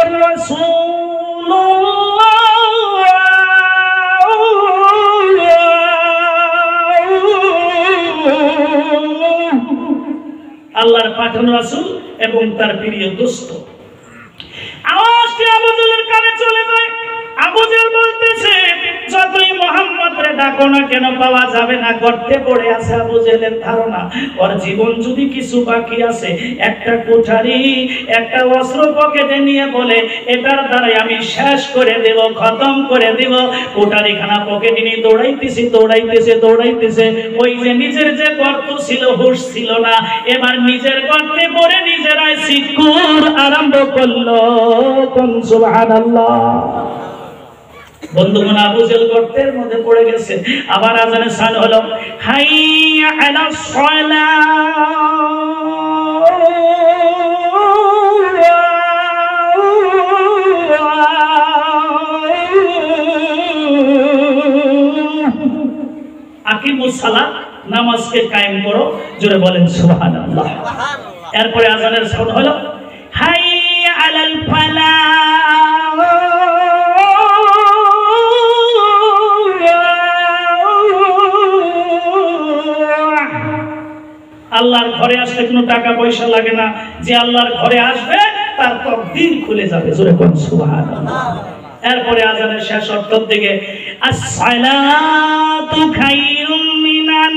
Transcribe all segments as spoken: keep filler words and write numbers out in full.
আল্লাহর পাঠানো রাসূল এবং তার প্রিয় দোস্ত। আওয়াজটি আবু জেলের কানে চলে যায়। আবু জেল বলতেছে, যতই মুহাম্মদরে ডাকো না কেন পাওয়া যাবে না, গর্তে পড়ে আছে। আবু জেলের ধারণা ওর জীবন যদি কিছু বাকি আছে, একটা কোঠারি একটা অস্ত্র পকেটে নিয়ে বলে এটার দ্বারাই আমি শেষ করে দেব, খতম করে দেব। কোঠারিখানা পকেটে নিয়ে দৌড়াইতেছে দৌড়াইতেছে দৌড়াইতেছে ওই যে নিজের যে গর্ত ছিল, হুঁশ ছিল না, এবার নিজের গর্তে পড়ে নিজেরাই শিকুর আরম্ভ করলো। কোন সুবহানাল্লাহ। বন্ধুগণ, আবু জেল গর্তের মধ্যে পড়ে গেছে। আবার আজানের সান হলো, হাইয়া আলাস সালাহ। আকিমুস সালাত, নামাজকে কায়েম করো। জোরে বলেন সুবহানাল্লাহ। এরপরে আজানের সাউন্ড হলো, হাইয়া আলাল ফালাহ। আল্লাহর ঘরে আসলে কোনো টাকা পয়সা লাগে না, যে আল্লাহর ঘরে আসবে তার তকদির খুলে যাবে। জোরে কোন সুবহানাল্লাহ। এরপরে আজানের শেষ অর্থের দিকে, আসসালাতু খায়রুম মিনান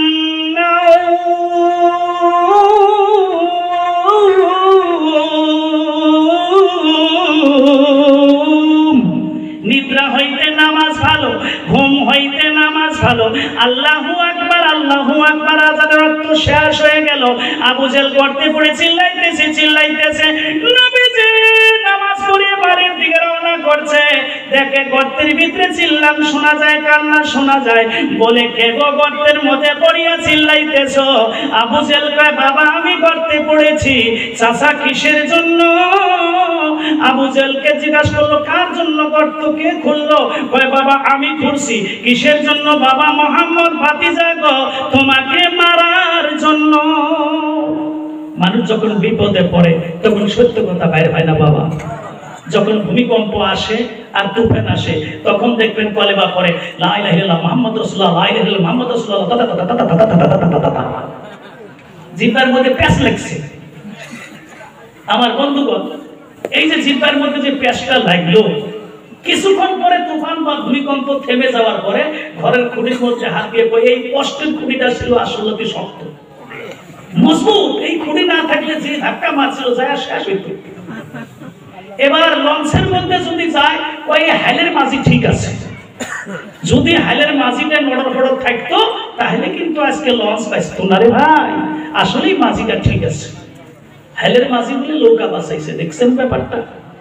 নাওম। নিদ্রা হইতে নামাজ ভালো, ঘুম হইতে নামাজ ভালো। আল্লাহু আকবার, আল্লাহু আকবার। আজানের অর্থ শেষ হয়ে গেল। আবু জেল গর্তে পড়ে চিল্লাইতেছে চিল্লাইতেছে নবীজি নামাজ পড়ে বাড়ির দিকে রওনা করছে। দেখে গর্তের ভিতরে চিল্লাম শোনা যায়, কান্না শোনা যায়। বলে, কে গো গর্তের মধ্যে পড়িয়া চিল্লাইতেছো? আবু জেল কয়, বাবা আমি গর্তে পড়েছি। চাচা কিসের জন্য? আবু জেলকে জিজ্ঞাসা করলো, কার জন্য গর্ত কে খুললো? কয়, বাবা আমি খুলছি। কিসের জন্য? বাবা মুহাম্মদ ভাতিজা গো, তোমাকে মারার জন্য। মানুষ যখন বিপদে পড়ে তখন সত্য কথা বাইরে হয় না বাবা। যখন ভূমিকম্প আসে আর তুফান আসে তখন দেখবেন কলেমা পড়ে, লা ইলাহা ইল্লাল্লাহ মুহাম্মাদুর রাসূলুল্লাহ, লা ইলাহা ইল্লাল্লাহ মুহাম্মাদুর রাসূলুল্লাহ। জিহ্বার মধ্যে প্যাঁচ লাগছে। আমার বন্ধুগণ, এই যে জিহ্বার মধ্যে যে প্যাঁচটা লাগলো, কিছুক্ষণ পরে তুফান বা ভূমিকম্প থেমে যাওয়ার পরে ঘরের খুঁটির মধ্যে হাত দিয়ে কই, এই কষ্টের খুঁটিটা ছিল আসলে কি শক্ত মজবুত। এই খুঁটি না থাকলে যে ধাক্কা মারছিল যায় শেষ হইত। এবার লঞ্চের মধ্যে যদি যায়, ওই হালের মাঝি ঠিক আছে। যদি হালের মাঝিটা নড়র ফড়র থাকতো তাহলে কিন্তু আজকে লঞ্চ পাইতো না রে ভাই। আসলেই মাঝিটা ঠিক আছে। হালের মাঝি বলে নৌকা বাঁচাইছে। দেখছেন ব্যাপারটা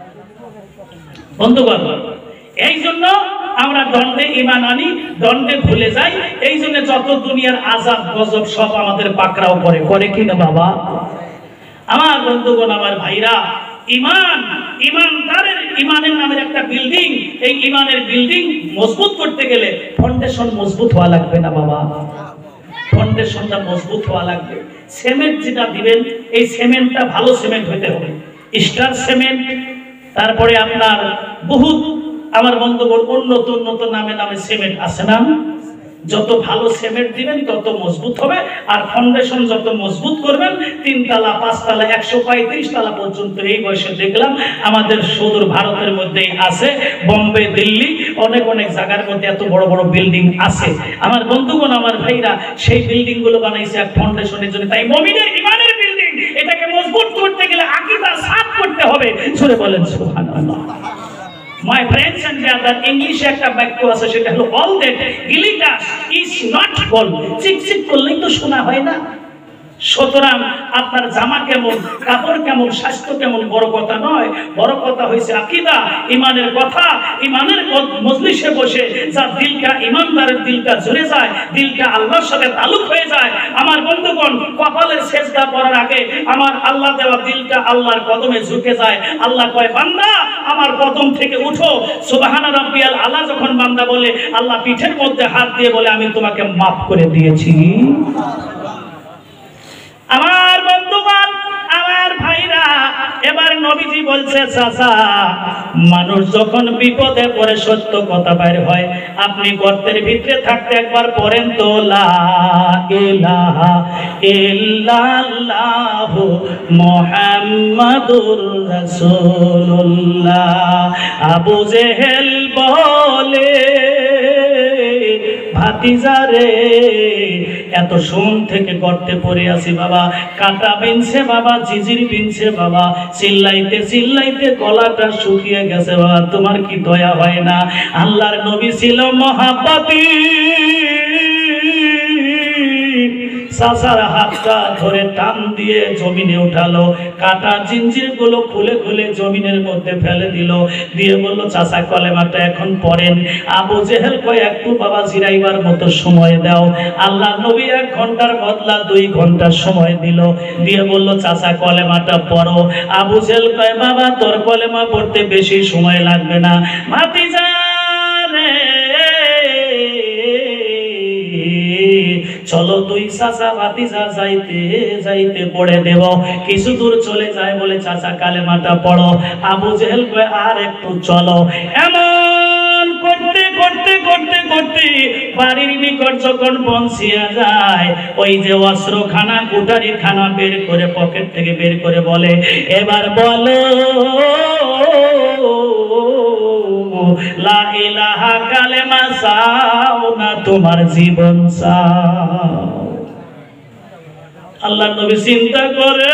বন্ধুগণ? এই জন্য আমরা দণ্ডে ঈমান আনি, দণ্ডে ভুলে যাই। এই জন্য যত দুনিয়ার আযাব গজব সব আমাদের পাকড়াও করে, করে কিনা বাবা? আমার বন্ধুগণ, আমার ভাইরা, ঈমান, ঈমানদারের ঈমানের নামের একটা বিল্ডিং। এই ঈমানের বিল্ডিং মজবুত করতে গেলে ফাউন্ডেশন মজবুত হওয়া লাগবে না বাবা? ফাউন্ডেশনটা মজবুত হওয়া লাগবে। সিমেন্ট যেটা দিবেন, এই সিমেন্টটা ভালো সিমেন্ট হইতে হবে, স্টার সিমেন্ট। তারপরে আপনার বহুত আমার বন্ধুগণ উন্নত উন্নত নামে নামে সিমেন্ট আছে না? যত ভালো সিমেন্ট দিবেন তত মজবুত হবে। আর ফাউন্ডেশন যত মজবুত করবেন, তিনতলা পাঁচতলা একশো পঁয়ত্রিশ তলা পর্যন্ত এই বয়সে দেখলাম আমাদের সুদূর ভারতের মধ্যেই আছে। বোম্বে, দিল্লি, অনেক অনেক জায়গার মধ্যে এত বড় বড় বিল্ডিং আছে। আমার বন্ধুগণ, আমার ভাইরা, সেই বিল্ডিং গুলো বানাইছে এক ফাউন্ডেশনের জন্য। তাই মুমিনের ঈমানের বিল্ডিং, এটাকে মজবুত করতে গেলে আকীদা সাফ করতে হবে। জোরে বলেন সুবহানাল্লাহ। My friends and brothers, English একটা বাক্য আছে, সেটা হলো all that glitters is not gold. চিক চিক করলেই তো শোনা হয় না। সুতরাং আপনার জামা কেমন, কাপড় কেমন, স্বাস্থ্য কেমন বড় কথা নয়। বড় কথা হয়েছে আকীদা, ঈমানের কথা। ঈমানের মজলিসে বসে যার দিলটা, ঈমানদারের দিলটা ঝরে যায়, দিলটা আল্লাহর সাথে তালুক হয়ে যায়। আমার বন্ধুগণ, কপালের সেজদা করার আগে আমার আল্লাহ দেওয়া দিলটা আল্লাহর কদমে ঝুঁকে যায়। আল্লাহ কয়, বান্দা আমার কদম থেকে উঠো। সুবহান রাব্বিয়াল আলা যখন বান্দা বলে, আল্লাহ পিঠের মধ্যে হাত দিয়ে বলে, আমি তোমাকে মাফ করে দিয়েছি। আমার বন্ধুগণ, আমার ভাইরা, এবার নবীজি বলছে চাচা, মানুষ যখন বিপদে পড়ে সত্য কথা বাইর হয়, আপনি গর্তের ভিতরে থাকতে একবার পড়েন তো লা ইলাহা ইল্লাল্লাহু মুহাম্মাদুর রাসূলুল্লাহ। আবু জেহেল বলে, ভাতিজা রে, এত সোম থেকে গর্তে পড়ে আছি বাবা, কাঁটা বিনছে বাবা, জিজির বিনছে বাবা, চিল্লাইতে চিল্লাইতে গলাটা শুকিয়ে গেছে বাবা, তোমার কি দয়া হয় না? আল্লাহর নবী ছিল মহাব্বতী, চাচার হাতটা ধরে টান দিয়ে জমিনে উঠালো, কাটা জিঞ্জির গুলো খুলে খুলে জমিনের মধ্যে ফেলে দিল, দিয়ে বলল চাচা কলেমাটা এখন পড়েন। আবু জেহেল কয় একটু বাবা জিরাইবার মতো সময় দাও। আল্লাহ নবী এক ঘন্টার বদলা দুই ঘন্টার সময় দিল, দিয়ে বলল চাচা কলেমাটা পড়ো। আবু জেহেল কয় বাবা তোর কলেমা পড়তে বেশি সময় লাগবে না, ভাতিজা রে চলো দুই চাচা ভাতিজা যাইতে যাইতে পড়ে দেব। কিছু দূর চলে যায়, বলে চাচা কালেমাটা পড়ো। আবু জেহেল কয় আর একটু চলো। এমন করতে করতে করতে করতে বাড়ির নিকট যখন পৌঁছিয়া যায়, ওই যে অস্ত্রখানা কুটারি খানা বের করে পকেট থেকে বের করে বলে, এবার বলো লা ইলাহা কালেমা চাও না তোমার জীবন চাও। আল্লাহ নবী চিন্তা করে,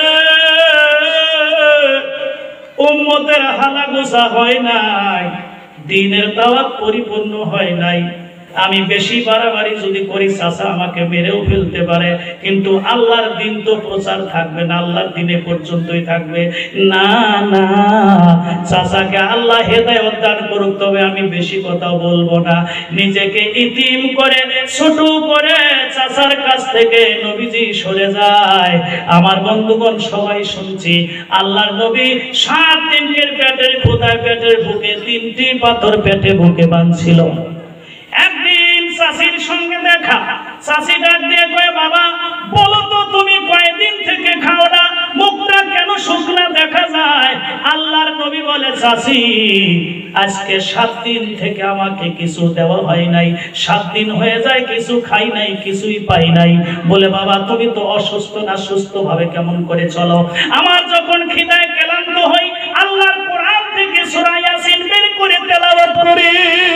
উম্মতের হালা গোছা হয় নাই, দ্বীনের দাওয়াত পরিপূর্ণ হয় নাই। আমি বেশি বাড়াবাড়ি যদি করি চাচা আমাকে মেরেও ফেলতে পারে, কিন্তু আল্লাহর দিন তো প্রচার থাকবে না, আল্লাহর দিনে পর্যন্তই থাকবে। না না, চাচাকে আল্লাহ হেদায়েত দান করুক, তবে আমি বেশি কথা বলবো না। নিজেকে ইতিম করে ছোট করে চাচার কাছ থেকে নবীজি সরে যায়। আমার বন্ধুগণ সবাই শুনছি, আল্লাহর নবী সাত দিনের পেটের খোদায় পেটের বুকে তিনটি পাথর পেটে বুকে বাঁধছিল। একদিন চাচির সঙ্গে দেখা, চাচি ডাক দিয়ে কয় বাবা বলো তো তুমি কয়দিন থেকে খাও না, মুখটা কেন শুকনা দেখা যায়? আল্লাহর নবী বলে চাচি আজকে সাত দিন থেকে আমাকে কিছু দেওয়া হয় নাই, সাত দিন হয়ে যায় কিছু খাই নাই, কিছুই পাই নাই। বলে বাবা তুমি তো অসুস্থ না, সুস্থ ভাবে কেমন করে চলো? আমার যখন খিদায় ক্লান্ত হই, আল্লাহর কোরআন থেকে সূরা ইয়াসিন বের করে তেলাওয়াত করি,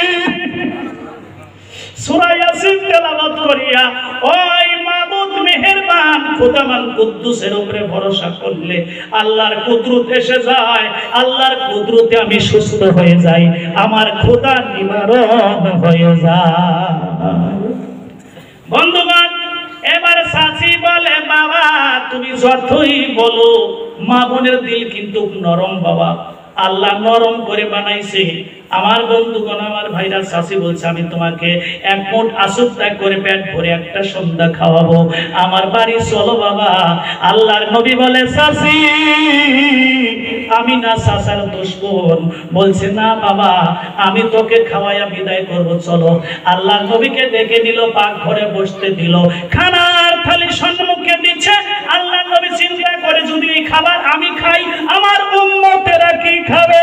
সূরা ইয়াসিন তেলাওয়াত করিয়া ওই মাবুদ মেহেরবান খোদামান কুদ্দুসের উপরে ভরসা করলে আল্লাহর কুদরত এসে যায়, আল্লাহর কুদরতে আমি সুস্থ হয়ে যাই, আমার খোদা নিবারণ হয়ে যায়। বন্ধুগণ, এবার চাচি বলে বাবা তুমি যতই বলো মা বোনের দিল কিন্তু নরম বাবা, আল্লাহ নরম করে বানাইছে। আমার বন্ধুগণ, আমার ভাইরা, চাচি বলছে আমি তোমাকে এক মুঠ আসুদ ত্যাগ করে পেট ভরে একটা সন্ধ্যা খাওয়াবো, আমার বাড়ি চলো বাবা। আল্লাহর নবী বলে চাচি আমি না চাচার দুশমন। বলছে না বাবা আমি তোকে খাওয়াইয়া বিদায় করবো, চলো। আল্লাহর নবীকে ডেকে নিল, পাক ঘরে বসতে দিল, খানার থালি সম্মুখে দিচ্ছে। আল্লাহর নবী চিন্তা করে যদি এই খাবার আমি খাই আমার উম্মতেরা কি খাবে?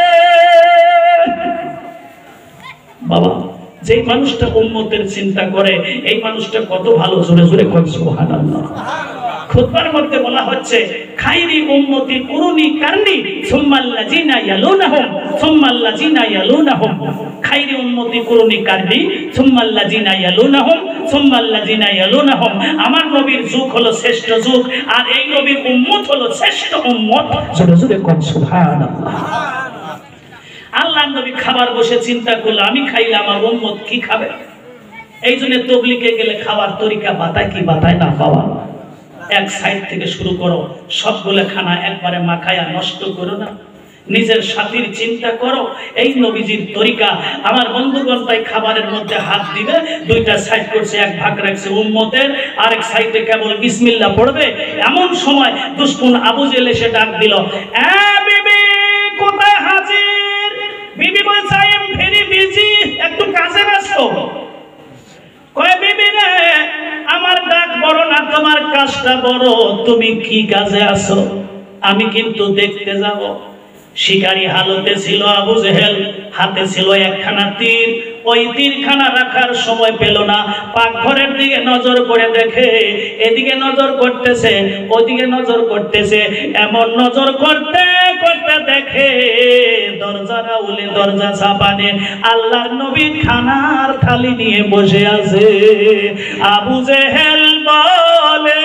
বাবা যেই মানুষটা উম্মতের চিন্তা করে এই মানুষটা কত ভালো, জোরে জোরে কয় সুবহানাল্লাহ। খুতবার মধ্যে বলা হচ্ছে খাইরি উম্মতি কুরুনি কারনি সুম্মাল্লাযিনা ইয়ালুনাহুম সুম্মাল্লাযিনা ইয়ালুনাহুম। খাইরি উম্মতি কুরুনি কারনি সুম্মাল্লাযিনা ইয়ালুনাহুম সুম্মাল্লাযিনা ইয়ালুনাহুম। আমার নবীর যুগ হলো শ্রেষ্ঠ যুগ, আর এই নবীর উম্মত হলো শ্রেষ্ঠ উম্মত, জোরে জোরে কয় সুবহানাল্লাহ। আল্লাহ নবী খাবার বসে চিন্তা করলো আমি খাইলে আমার উম্মত কি খাবে? এই জন্য তবলিগে গেলে খাওয়ার তরিকা বাতায় কি বাতায় না পাওয়া, এক সাইড থেকে শুরু করো, সবগুলো খানা একবারে মাখায়া নষ্ট করো না, নিজের সাথীর চিন্তা করো। এই নবীজির তরিকা। আমার বন্ধুগণ তাই খাবারের মধ্যে হাত দিবে, দুইটা সাইড করছে, এক ভাগ রাখছে উম্মতের, আরেক সাইডে কেবল বিসমিল্লাহ পড়বে। এমন সময় দুশমন আবু জেহেল এসে ডাক দিল, এ বিবি কোথায় হাজির? বিবি বলছে আই এম ভেরি বিজি, একটু কাজে ব্যস্ত। কয় বিবি রে আমার ডাক বড় না, তোমার কাজটা আওয়াজটা বড়, তুমি কি কাজে আছো? আমি কিন্তু দেখতে যাব। শিকারী হালতে ছিল আবু জেহেল, হাতে ছিল একখানা তীর। ওই তীরখানা রাখার সময় পেল না, পাকঘরের দিকে নজর করে দেখে, এদিকে নজর করতেছে, ওদিকে নজর করতেছে, এমন নজর করতে করতে দেখে দরজাটা উলে দরজা চাপানে আল্লাহর নবী খানার থালি নিয়ে বসে আছে। আবু জেহেল বলে,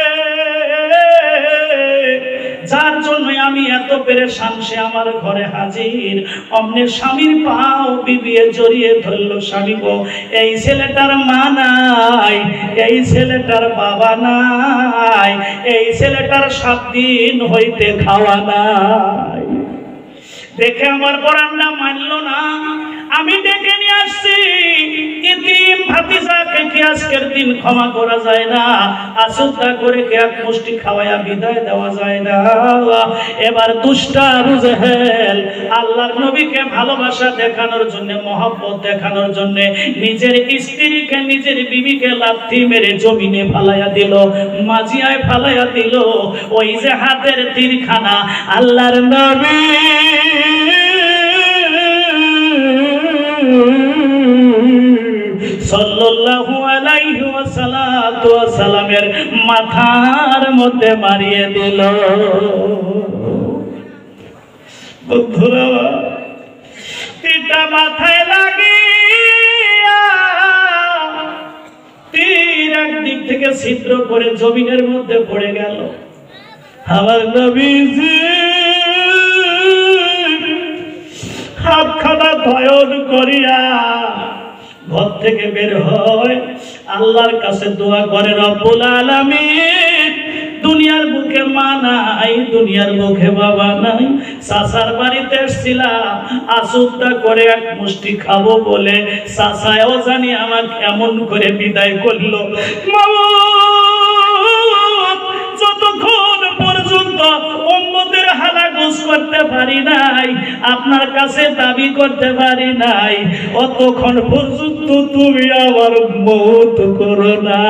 যার জন্য আমি এত পেরেশান সে আমার ঘরে হাজির। অমনে স্বামীর পাও বিবিয়ে জড়িয়ে ধরল। স্বামী গো, এই ছেলেটার মা নাই, এই ছেলেটার বাবা নাই, এই ছেলেটার সাত দিন হইতে খাওয়া নাই। দেখে আমার পরাণটা মানল না। আমি ডেকে নিয়ে আসছি, ইতিম ভাতিজাকে কি আজকের দিন ক্ষমা করা যায় না? আশুদ্ধা করে কে এক মুষ্টি খাওয়ায়া বিদায় দেওয়া যায় না? এবার দুষ্টা আবু জেহেল আল্লাহর নবীকে ভালোবাসা দেখানোর জন্য, মহব্বত দেখানোর জন্য নিজের স্ত্রীকে, নিজের বিবিকে লাথি মেরে জমিনে ফালাইয়া দিল, মাজিয়ায় ফালাইয়া দিল। ওই যে হাতের তীরখানা আল্লাহর নবী সাল্লাল্লাহু আলাইহি ওয়াসাল্লামের মাথার মধ্যে মারিয়ে দিল। বন্ধুরা, তীরটা মাথায় লাগিয়া তীর একদিক থেকে ছিদ্র করে জমিনের মধ্যে পড়ে গেল। আমার নবীজি হাতখানা ধয়ন করিয়া ঘর থেকে বের হয়, আল্লাহর কাছে দোয়া করে, রব্বুল আলামিন, দুনিয়ার বুকে মা নাই, দুনিয়ার বুকে বাবা নাই, চাচার বাড়িতে এসেছিলাম আশুদ্ধা করে এক মুষ্টি খাবো বলে, চাচাও জানি আমাকে এমন করে বিদায় করলো। যতক্ষণ পর্যন্ত উম্মতের হালাগুজ করতে পারি নাই, আপনার কাছে দাবি করতে পারি নাই, অতক্ষণ পর্যন্ত তুমি আমার মওত করো না।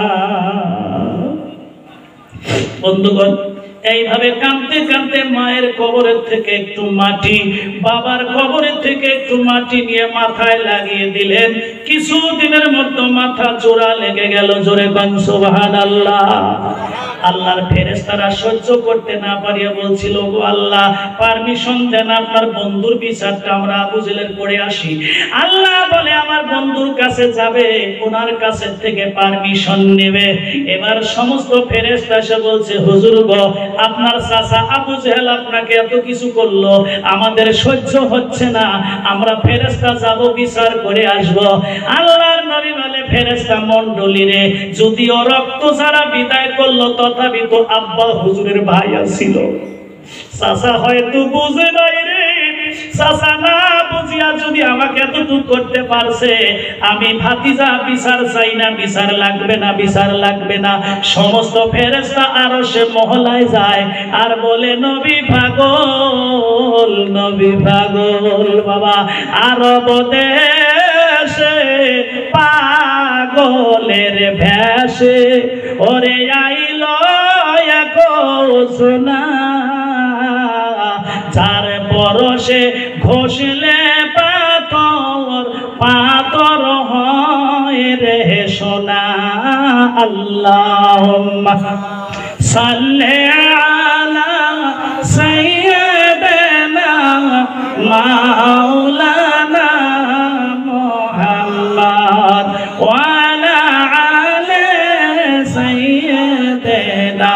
বন্ধুগণ, এইভাবে কাঁদতে কাঁদতে মায়ের কবরের থেকে একটু মাটি, বাবার কবরের থেকে একটু মাটি নিয়ে মাথায় লাগিয়ে দিলেন। কিছুদিনের মধ্যে মাথা জোড়া লেগে গেল। জোরে বলেন সুবহানাল্লাহ। আল্লাহর ফেরেশতারা সহ্য করতে না পারিয়া বলছিল, গো আল্লাহ, পারমিশন দেন, আপনার বন্ধুর বিচারটা আমরা আবু জেহেলের করে আসি। আল্লাহ বলে, আমার বন্ধুর কাছে যাবে, ওনার কাছে থেকে পারমিশন নেবে। এবার সমস্ত ফেরেশতা এসে বলছে, হুজুর গো, আপনার চাচা আবু জেহেল আপনাকে এত কিছু করলো, আমাদের সহ্য হচ্ছে না, আমরা ফেরেশতা যাব, বিচার করে আসব। আল্লাহর নবী বলে, ফেরেশতা মণ্ডলী রে, যদিও রক্ত ছাড়া বিদায় করলো, তথাপি তো আব্বা হুজুরের ভাই ছিল, চাচা হয়তো বুঝে নাই রে। চাচা না বুঝিয়া যদি আমাকে এতটুকু করতে পারছে, আমি ভাতিজা বিচার চাই না, বিচার লাগবে না, বিচার লাগবে না। সমস্ত ফেরেশতা আরশে মহলায় যায় আর বলে, নবী পাগল, নবী পাগল। বাবা, আরব দেশে পাগলের ভেষে ওরে আইল এক সোনা, যার পরশে ঘষলে পাথর, পাথর হয় রে সোনা। আল্লাহুম্মা সাল্লি আলা সাইয়্যিদিনা মাওলানা মুহাম্মদ ওয়া আলা আলি সাইয়্যিদিনা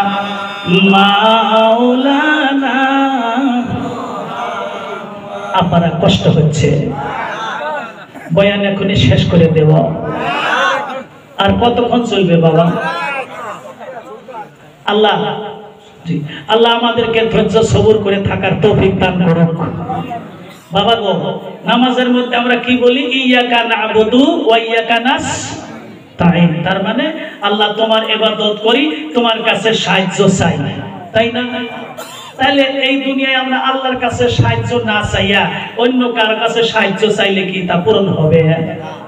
মাওলানা। আপনারা কষ্ট হচ্ছে, বয়ান এখনই শেষ করে দেব। আর কতক্ষণ চলবে বাবা? আল্লাহ জি আল্লাহ আমাদেরকে ধৈর্য সবুর করে থাকার তৌফিক দান করুক। বাবা গো, নামাজের মধ্যে আমরা কি বলি? ইয়াকা না'বুদু ওয়া ইয়াকা নাস্তাইন। তার মানে আল্লাহ তোমার ইবাদত করি, তোমার কাছে সাহায্য চাই, তাই না? তাহলে এই দুনিয়ায় আমরা আল্লাহর কাছে সাহায্য না চাইয়া অন্য কার কাছে সাহায্য চাইলে কি তা পূরণ হবে?